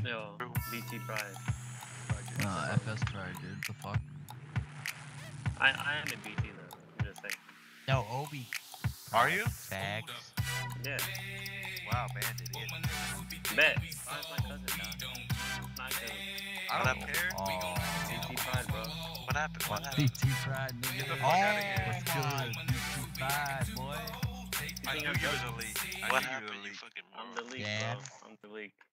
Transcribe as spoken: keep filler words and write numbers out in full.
Yo, B T Pride. Nah, F S Pride, dude. The fuck? I I am in B T though. I'm just saying. Yo, Obi. Are you? Facts. Yeah. Wow, bandit. Idiot. Bet. Pride's my cousin, dog. My cousin. I don't care. Oh. B T Pride, bro. What happened? What B happened? T Pride, nigga. Get the fuck Oh, outta here. What's good? B T Pride, boy. I knew you was elite. I What knew you happened, was you elite. fucking I'm moron? the leak, Yeah. bro. I'm the leak.